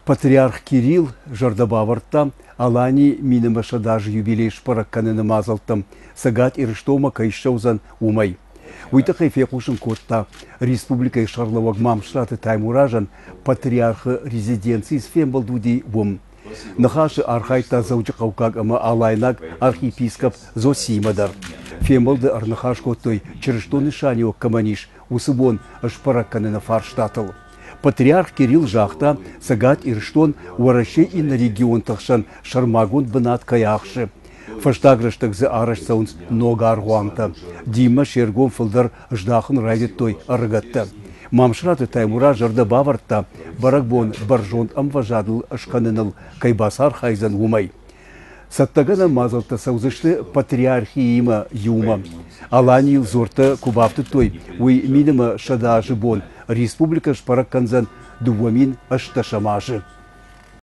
Патриарх Кирилл жардабаварта алани минема шадаж юбилей шпаракканы намазалтым. Сагат ирыштома кайшаузан умай. Уйта хайфекушын котта республика шарлаваг мамшраты таймуражан патриархы резиденции с фембалдуди вум. Нахаши архайта заучы каукаг ама алайнак архиепископ Зосимадар. Фембалды арнахаш коттой чырыштоны шанио каманиш усыбон шпаракканы на фарштатыл. Патриарх Кирилл жахта сагат ирштон уарашей и на регион тахшан шармагун бнат каяхши. Фаштагрыштак за араш саунс нога аргуанта. Дима шергон фылдар ждахын райдет той аргатта. Мамшраты таймура жарда баварта баракбон баржон амважадыл ашканыныл кайбасар хайзан умай. Саттагана мазалта саузышты патриархи има юма. Аланил зорта кубавты той уй минема шадажы бон. Республика шпаракканзан дуамин ашташамажы.